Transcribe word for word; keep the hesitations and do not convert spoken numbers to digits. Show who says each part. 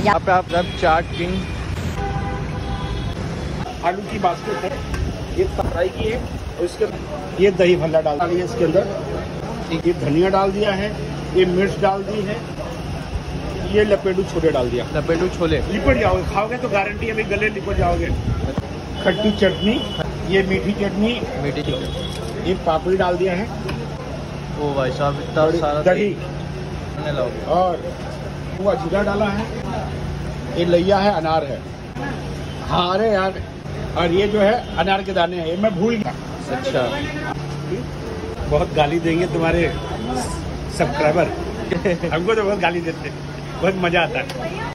Speaker 1: यहाँ पे आप सब चाट किंग
Speaker 2: आलू की बास्केट है, ये फ्राई की है और इसके ये दही भल्ला डाल दिया इसके अंदर, ये धनिया डाल दिया है, ये मिर्च डाल दी है, ये लपेटू छोले डाल दिया।
Speaker 1: लपेटू छोले
Speaker 2: लिपट जाओगे, खाओगे तो गारंटी है भाई गले लिपट जाओगे। खट्टी चटनी, ये मीठी चटनी,
Speaker 1: मीठी चटनी,
Speaker 2: ये पापड़ी डाल दिया है,
Speaker 1: ओ भाई साहब इतना सारा
Speaker 2: दही और वो जीरा डाला है, ये लैया है, अनार है। हाँ अरे यार, और ये जो है अनार के दाने हैं, ये मैं भूल गया।
Speaker 1: अच्छा,
Speaker 2: बहुत गाली देंगे तुम्हारे सब्सक्राइबर हमको तो बहुत गाली देते हैं, बहुत मजा आता है।